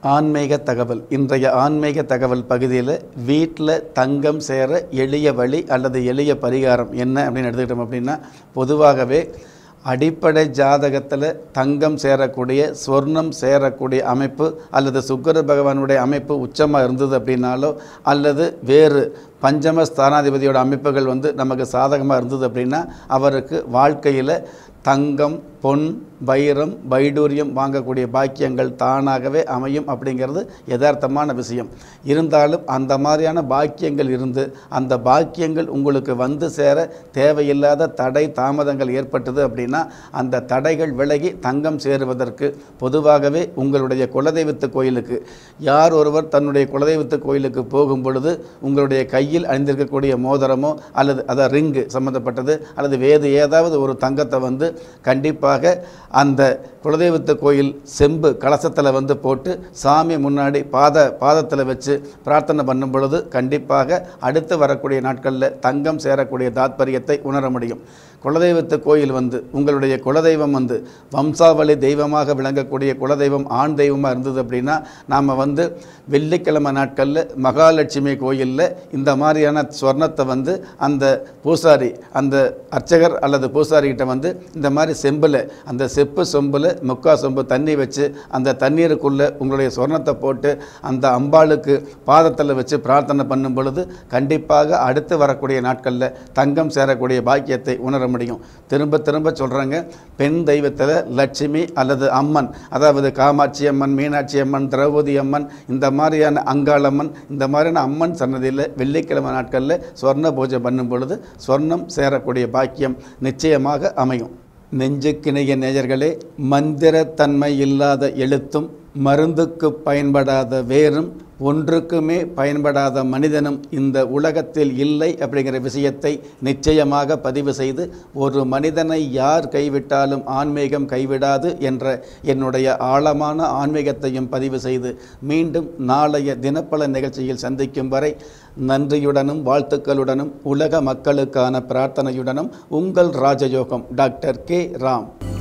ஆன்மீக தகவல். இன்றைய ஆன்மீக தகவல் பகுதியில் வீட்டில் தங்கம் சேர எளிய வழி அல்லது எளிய பரிகாரம் என்ன அப்படின்னு எடுத்துக்கிட்டோம் அப்படின்னா, பொதுவாகவே அடிப்படை ஜாதகத்தில் தங்கம் சேரக்கூடிய சொர்ணம் சேரக்கூடிய அமைப்பு அல்லது சுக்கிர பகவானுடைய அமைப்பு உச்சமாக இருந்தது அப்படின்னாலோ அல்லது வேறு பஞ்சம ஸ்தானாதிபதியோட அமைப்புகள் நமக்கு சாதகமாக இருந்தது அப்படின்னா அவருக்கு வாழ்க்கையில் தங்கம், பொன், வைரம், வைடூரியம் வாங்கக்கூடிய பாக்கியங்கள் தானாகவே அமையும் அப்படிங்கிறது யதார்த்தமான விஷயம். இருந்தாலும் அந்த மாதிரியான பாக்கியங்கள் இருந்து அந்த பாக்கியங்கள் உங்களுக்கு வந்து சேர தேவையில்லாத தடை தாமதங்கள் ஏற்பட்டது அப்படின்னா அந்த தடைகள் விலகி தங்கம் சேருவதற்கு பொதுவாகவே உங்களுடைய குலதெய்வத்து கோயிலுக்கு யார் ஒருவர் தன்னுடைய குலதெய்வத்து கோயிலுக்கு போகும் பொழுது உங்களுடைய கையில் அணிந்திருக்கக்கூடிய மோதிரமோ அல்லது ரிங்கு சம்மந்தப்பட்டது அல்லது வேறு ஏதாவது ஒரு தங்கத்தை கண்டிப்பாக அந்த குலதெய்வத்து கோயில் செம்பு கலசத்தில் போட்டு சாமி முன்னாடி பாதத்தில் வச்சு பிரார்த்தனை பண்ணும் பொழுது கண்டிப்பாக அடுத்து வரக்கூடிய நாட்களில் தங்கம் சேரக்கூடிய தாத்பரியத்தை உணர முடியும். குலதெய்வத்து கோயில் உங்களுடைய குலதெய்வம் வம்சாவளி தெய்வமாக விளங்கக்கூடிய குலதெய்வம் ஆண் தெய்வமாக இருந்தது அப்படின்னா நாம் வெள்ளிக்கிழமை நாட்களில் மகாலட்சுமி கோயிலில் இந்த மாதிரியான சொர்ணத்தை அந்த பூசாரி அந்த அர்ச்சகர் அல்லது பூசாரிகிட்ட இந்த மாதிரி செம்பில் அந்த செப்பு சொம்பில் முக்கா சொம்பு தண்ணி வச்சு அந்த தண்ணீருக்குள்ளே உங்களுடைய சொர்ணத்தை போட்டு அந்த அம்பாளுக்கு பாதத்தில் வச்சு பிரார்த்தனை பண்ணும் பொழுது கண்டிப்பாக அடுத்து வரக்கூடிய நாட்களில் தங்கம் சேரக்கூடிய பாக்கியத்தை உணர முடியும். திரும்ப திரும்ப சொல்கிறாங்க, பெண் தெய்வத்தில் லட்சுமி அல்லது அம்மன், அதாவது காமாட்சி அம்மன், மீனாட்சி அம்மன், திரௌபதி அம்மன், இந்த மாதிரியான அங்காளம்மன், இந்த மாதிரியான அம்மன் சன்னதியில் வெள்ளிக்கிழமை நாட்களில் சொர்ண பூஜை பண்ணும் பொழுது சொர்ணம் சேரக்கூடிய பாக்கியம் நிச்சயமாக அமையும். நெஞ்சுக்கிணைய நேயர்களே, மந்திரத்தன்மை இல்லாத எழுத்தும் மருந்துக்கு பயன்படாத வேரும் ஒன்றுக்குமே பயன்படாத மனிதனும் இந்த உலகத்தில் இல்லை அப்படிங்கிற விஷயத்தை நிச்சயமாக பதிவு செய்து, ஒரு மனிதனை யார் கைவிட்டாலும் ஆன்மீகம் கைவிடாது என்ற என்னுடைய ஆழமான ஆன்மீகத்தையும் பதிவு செய்து மீண்டும் நாளைய தினப்பல நிகழ்ச்சியில் சந்திக்கும் வரை நன்றியுடனும் வாழ்த்துக்களுடனும் உலக மக்களுக்கான பிரார்த்தனையுடனும் உங்கள் ராஜயோகம் டாக்டர் கே. ராம்.